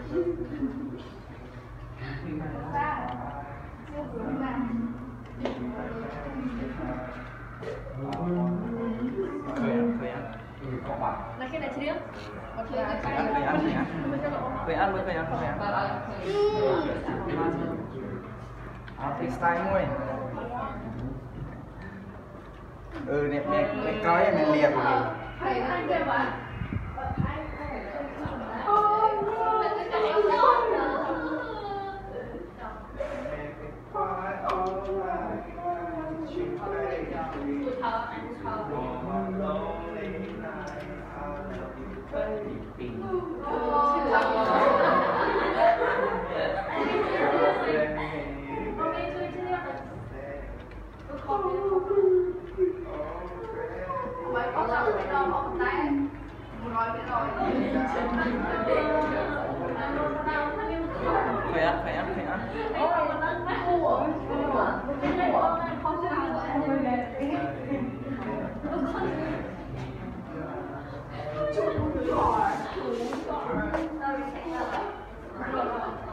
Là cái này chưa? Khởi ăn. Freestyle môi. Nè coi em liệp. Khởi ăn. Hãy subscribe cho kênh Ghiền Mì Gõ để không bỏ lỡ những video hấp dẫn.